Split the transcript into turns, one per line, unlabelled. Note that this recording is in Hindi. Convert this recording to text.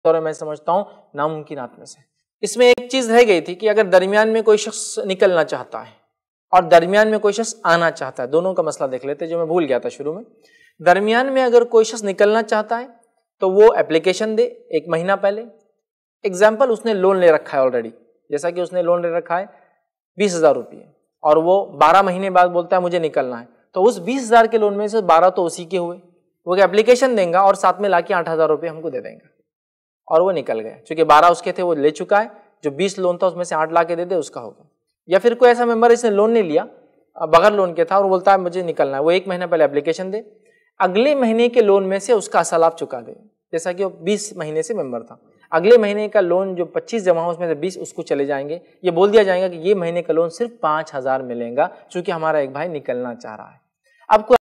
और मैं समझता हूँ नामुमकिनात में से। इसमें एक चीज़ रह गई थी कि अगर दरमियान में कोई शख्स निकलना चाहता है और दरमियान में कोई शख्स आना चाहता है, दोनों का मसला देख लेते, जो मैं भूल गया था शुरू में। दरमियान में अगर कोई शख्स निकलना चाहता है तो वो एप्लीकेशन दे 1 महीना पहले। एग्जाम्पल, उसने लोन ले रखा है ऑलरेडी, जैसा कि उसने लोन ले रखा है 20,000 रुपये और वो 12 महीने बाद बोलता है मुझे निकलना है, तो उस 20,000 के लोन में से 12 तो उसी के हुए, वो एप्लीकेशन देगा और साथ में लाके 8,000 रुपये हमको दे देंगे और वो निकल गए। चूंकि 12 उसके थे वो ले चुका है, जो 20 लोन था उसमें से 8 ला के दे दे उसका होगा। या फिर कोई ऐसा मेंबर इसने लोन नहीं लिया, बगैर लोन के था और बोलता है मुझे निकलना है, वो 1 महीना पहले एप्लीकेशन दे, अगले महीने के लोन में से उसका असल आप चुका दे। जैसा कि वो 20 महीने से मेंबर था, अगले महीने का लोन जो 25 जमा हो उसमें से 20 उसको चले जाएंगे। ये बोल दिया जाएगा कि ये महीने का लोन सिर्फ 5,000 मिलेगा, चूंकि हमारा एक भाई निकलना चाह रहा है। अब